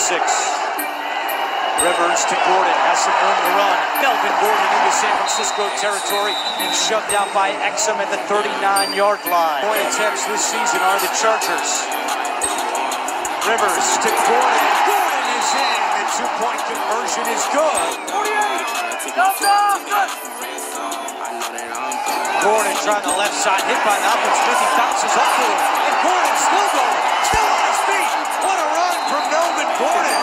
6. Rivers to Gordon, has some room to run. Melvin Gordon into San Francisco territory and shoved out by Exum at the 39-yard line. Point attempts this season are the Chargers. Rivers to Gordon. Gordon is in. The two-point conversion is good. 48. Gordon trying the left side, hit by Malcolm Smith. He bounces up to him. And Gordon still going. Still on his feet. What a run from Melvin Gordon.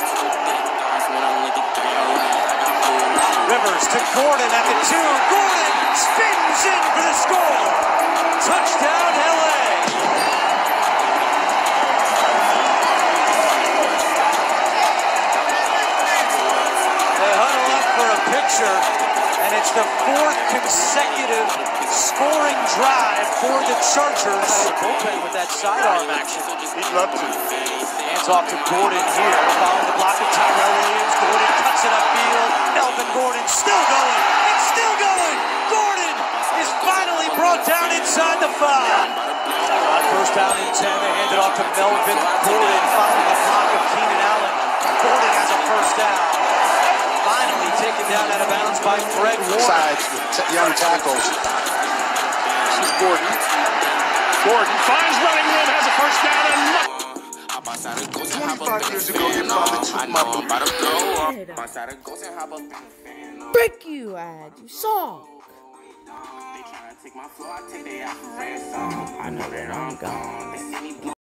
Rivers to Gordon at the 2. Gordon spins in for the score. Touchdown, LA. They huddle up for a picture, and it's the 4th consecutive scoring drive for the Chargers. Bullpen with that sidearm action. He'd love to. Hands off to Gordon here, following the block of Tyrell Williams. Gordon cuts it upfield. Melvin Gordon still going. It's still going. Gordon is finally brought down inside the 5. On first down and 10, they hand it off to Melvin Gordon, following the block of Keenan Allen. Gordon has a first down. Finally taken down out of bounds by Fred Warren. Sides with young tackles. This is Gordon. Gordon finds running room, has a first down and 25 years ago, your father took my Break you, ad, you saw. I know that I'm gone.